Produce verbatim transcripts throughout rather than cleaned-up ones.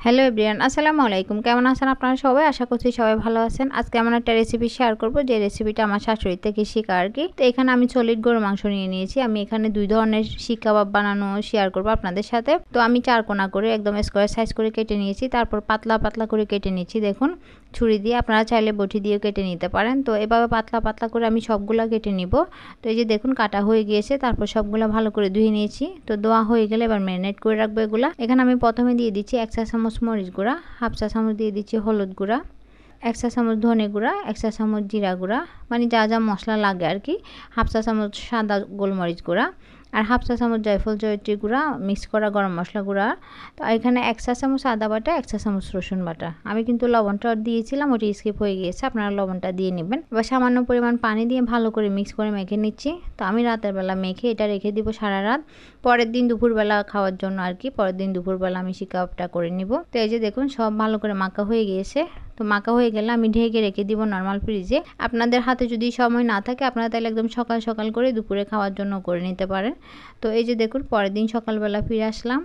Hello everyone, আসসালামু আলাইকুম। কেমন আছেন আপনারা সবাই? আশা করছি সবাই ভালো আছেন। আজকে এমন একটা রেসিপি শেয়ার করব যে রেসিপিটা আমার শাশুড়ি থেকে শেখা আর কি। তো এখানে আমি সলিড গরুর মাংস নিয়ে নিয়েছি। আমি এখানে দুই ধরনের শিক কাবাব বানানো শেয়ার করব আপনাদের সাথে। তো আমি চার কোনা করে একদম স্কোয়ার সাইজ করে কেটে নিয়েছি, তারপর পাতলা পাতলা করে কেটে নিয়েছি। দেখুন ছুরি দিয়ে, আপনারা চাইলে বটি দিয়েও কেটে নিতে পারেন। তো এভাবে পাতলা পাতলা করে আমি সবগুলা কেটে নিব। তো এই যে দেখুন কাটা হয়ে গিয়েছে, তারপর সবগুলো ভালো করে ধুয়ে নিয়েছি। তো ধোয়া হয়ে গেলে এবার ম্যারিনেট করে রাখবো এগুলা। এখানে আমি প্রথমে দিয়ে দিচ্ছি এক চা চামচ মরিচ গুঁড়া, হাফ চা চামচ দিয়ে দিচ্ছি হলুদ গুঁড়া, এক চা চামচ ধনে গুঁড়া, এক চা চামচ জিরা গুঁড়া, মানে যা যা মশলা লাগে আর কি, হাফ চা চামচ সাদা গোলমরিচ গুঁড়া, আর হাফ চা চামচ জয়ফল জয়ত্রী গুঁড়া মিক্স করা গরম মশলা গুঁড়া। তো এখানে এক চা চামচ আদা বাটা, এক চা চামচ রসুন বাটা। আমি কিন্তু লবণটা দিয়েছিলাম, ওটি স্কিপ হয়ে গিয়েছে, আপনারা লবণটা দিয়ে নেবেন। এবার সামান্য পরিমাণ পানি দিয়ে ভালো করে মিক্স করে মেখে নিচ্ছি। তো আমি রাতের বেলা মেখে এটা রেখে দিব সারা রাত, পরের দিন দুপুরবেলা খাওয়ার জন্য আর কি। পরের দিন দুপুরবেলা আমি শিক কাবাবটা করে নিব। তো এই যে দেখুন সব ভালো করে মাখা হয়ে গিয়েছে। তো মাখা হয়ে গেলে আমি ঢেকে রেখে দিব নর্মাল ফ্রিজে। আপনাদের হাতে যদি সময় না থাকে, আপনারা তাহলে একদম সকাল সকাল করে দুপুরে খাওয়ার জন্য করে নিতে পারেন। তো এই যে দেখুন পরের দিন সকালবেলা ফিরে আসলাম।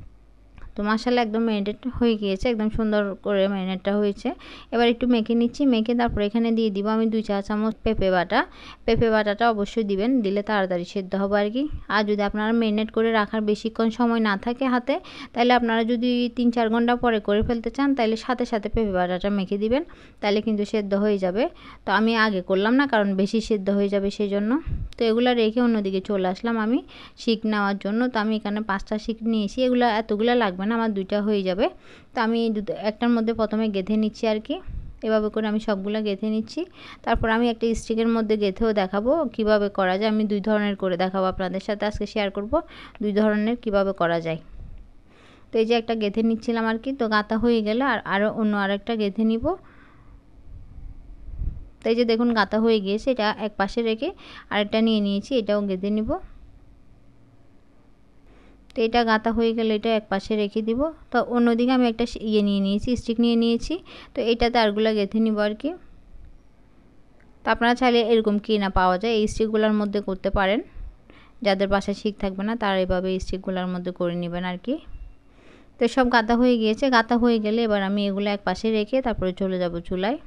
তো মাশাআল্লাহ একদম ম্যারিনেট হয়ে গিয়েছে, একদম সুন্দর করে ম্যারিনেটটা হয়েছে। এবার একটু মেখে নিচ্ছি, মেখে তারপর এখানে দিয়ে দিব আমি দুই চা চামচ পেঁপে বাটা। পেঁপে বাটাটা অবশ্যই দিবেন, দিলে তাড়াতাড়ি সেদ্ধ হবে আর কি। আর যদি আপনারা ম্যারিনেট করে রাখার বেশিক্ষণ সময় না থাকে হাতে, তাহলে আপনারা যদি তিন চার ঘন্টা পরে করে ফেলতে চান, তাহলে সাথে সাথে পেঁপে বাটাটা মেখে দিবেন, তাহলে কিন্তু সেদ্ধ হয়ে যাবে। তো আমি আগে করলাম না, কারণ বেশি সেদ্ধ হয়ে যাবে সেই জন্য। তো এগুলো রেখে অন্যদিকে চলে আসলাম আমি শিক নেওয়ার জন্য। তো আমি এখানে পাঁচটা শিক নিয়েছি, এগুলো এতগুলো লাগবে না, আমার দুইটা হয়ে যাবে। তো আমি দুটো একটার মধ্যে প্রথমে গেঁথে নিচ্ছি আর কি। এভাবে করে আমি সবগুলো গেঁথে নিচ্ছি। তারপর আমি একটা স্টিকের মধ্যে গেঁথেও দেখাবো কিভাবে করা যায়। আমি দুই ধরনের করে দেখাবো আপনাদের সাথে, আজকে শেয়ার করব দুই ধরনের কিভাবে করা যায়। তো এই যে একটা গেঁথে নিচ্ছিলাম আর কি। তো গাঁথা হয়ে গেলে আর আরও অন্য আরেকটা গেঁথে নিব। তো এই যে দেখুন গাঁথা হয়ে গিয়েছে, এটা এক পাশে রেখে আরেকটা নিয়ে নিয়েছি, এটাও গেঁথে নিব। তো এটা গাঁথা হয়ে গেলে এটা এক পাশে রেখে দিব। তো অন্যদিকে আমি একটা ইয়ে নিয়ে নিয়েছি, স্টিক নিয়ে নিয়েছি। তো এইটাতে আরগুলো গেঁথে নিব আর কি। তো আপনারা চাইলে এরকম কিনা পাওয়া যায়, এই স্টিকগুলোর মধ্যে করতে পারেন। যাদের বাসায় শিক থাকবে না, তারা এইভাবে এই স্টিকগুলোর মধ্যে করে নেবেন আর কি। তো সব গাঁথা হয়ে গিয়েছে, গাঁথা হয়ে গেলে এবার আমি এগুলো এক পাশে রেখে তারপরে চলে যাব চুলায়।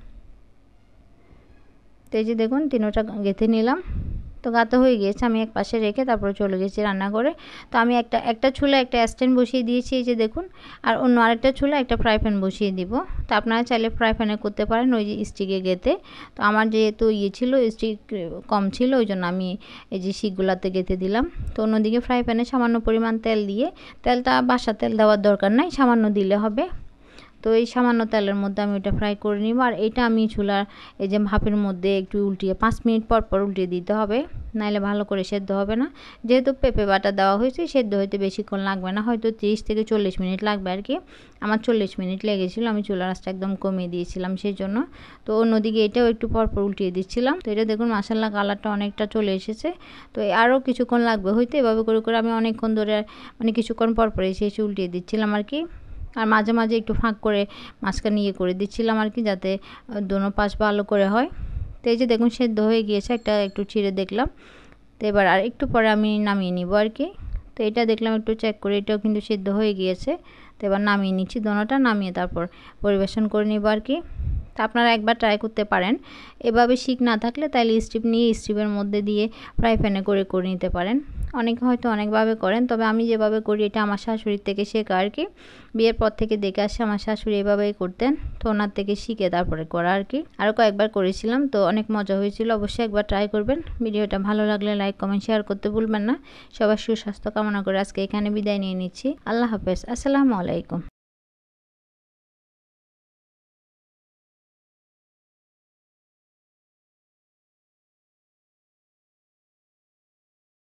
তো এই যে দেখুন তিনোটা গেঁথে নিলাম। তো গাঁথা হয়ে গিয়েছে, আমি এক পাশে রেখে তারপরে চলে গেছি রান্না করে। তো আমি একটা একটা চুলা একটা স্ট্যান্ড বসিয়ে দিয়েছি, এই যে দেখুন। আর অন্য আরেকটা চুলা একটা ফ্রাই প্যান বসিয়ে দিব। তো আপনারা চাইলে ফ্রাই প্যানে করতে পারেন, ওই যে স্টিকে গেঁথে। তো আমার যেহেতু ইয়ে ছিল, স্টিক কম ছিল, ওই জন্য আমি এই যে শিকগুলাতে গেঁথে দিলাম। তো অন্যদিকে ফ্রাই প্যানে সামান্য পরিমাণ তেল দিয়ে, তেলটা বাসা তেল দেওয়ার দরকার নাই, সামান্য দিলে হবে। তো এই সামান্য তেলের মধ্যে আমি ওটা ফ্রাই করে নিব। আর এটা আমি চুলার এই যে ভাপের মধ্যে একটু উল্টিয়ে পাঁচ মিনিট পর পর উল্টিয়ে দিতে হবে, নাইলে ভালো করে সেদ্ধ হবে না। যেহেতু পেঁপে বাটা দেওয়া হয়েছে, সেদ্ধ হইতে বেশিক্ষণ লাগবে না, হয়তো তিরিশ থেকে চল্লিশ মিনিট লাগবে আর কি। আমার চল্লিশ মিনিট লেগেছিল, আমি চুলার আঁচটা একদম কমিয়ে দিয়েছিলাম সেই জন্য। তো অন্যদিকে এটাও একটু পর পর উল্টিয়ে দিচ্ছিলাম। তো এটা দেখুন মাশাআল্লাহ কালারটা অনেকটা চলে এসেছে। তো আরও কিছুক্ষণ লাগবে হইতে, এভাবে করে করে আমি অনেকক্ষণ ধরে মানে কিছুক্ষণ পর পর এসে এসে উল্টিয়ে দিচ্ছিলাম আর কি। আর মাঝে মাঝে একটু ফাঁক করে মাঝখানে ইয়ে করে দিচ্ছিলাম আর কি, যাতে দোনো পাশ ভালো করে হয়। তো এই যে দেখুন সেদ্ধ হয়ে গিয়েছে, একটা একটু ছিঁড়ে দেখলাম। তো এবার আর একটু পরে আমি নামিয়ে নিব আর কি। তো এটা দেখলাম একটু চেক করে, এটাও কিন্তু সেদ্ধ হয়ে গিয়েছে। তো এবার নামিয়ে নিচ্ছি, দোনোটা নামিয়ে তারপর পরিবেশন করে নিব আর কি। তা আপনারা একবার ট্রাই করতে পারেন। এভাবে শিক না থাকলে তাহলে স্টিপ নিয়ে স্টিপের মধ্যে দিয়ে ফ্রাই প্যানে করে করে নিতে পারেন। অনেকে হয়তো অনেকভাবে করেন, তবে আমি যেভাবে করি এটা আমার শাশুড়ির থেকে শেখা আর কি। বিয়ের পর থেকে দেখে আসছে আমার শাশুড়ি এভাবেই করতেন, তো ওনার থেকে শিখে তারপরে করা আর কি। আরও কয়েকবার করেছিলাম, তো অনেক মজা হয়েছিল। অবশ্যই একবার ট্রাই করবেন। ভিডিওটা ভালো লাগলে লাইক কমেন্ট শেয়ার করতে ভুলবেন না। সবার সুস্বাস্থ্য কামনা করে আজকে এখানে বিদায় নিয়ে নিচ্ছি। আল্লাহ হাফেজ, আসসালামু আলাইকুম।